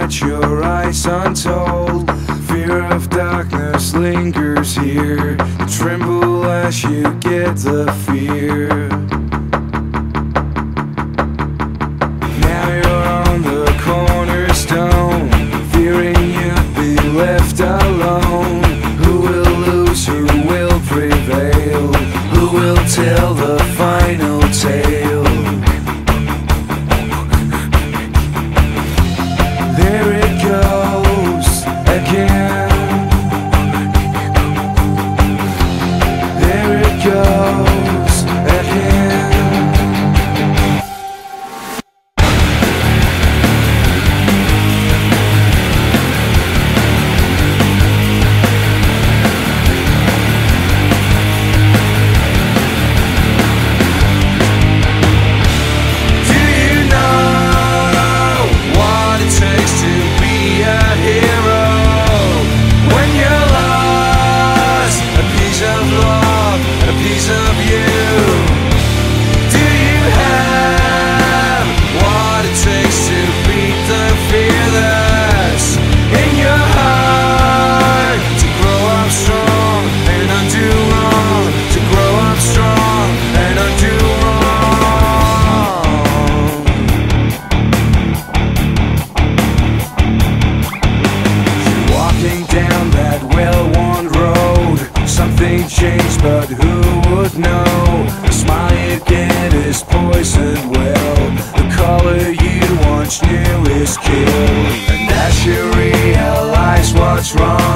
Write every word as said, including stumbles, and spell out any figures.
catch your eyes untold. Fear of darkness lingers here. You tremble as you get the fear. Now you're on the cornerstone, fearing you'll be left alone. Who will lose? Who will prevail? Who will tell the final tale? There it goes again. There it goes again. Changed, but who would know? The smile you get is poisoned well. The color you once knew is killed. And as you realize what's wrong,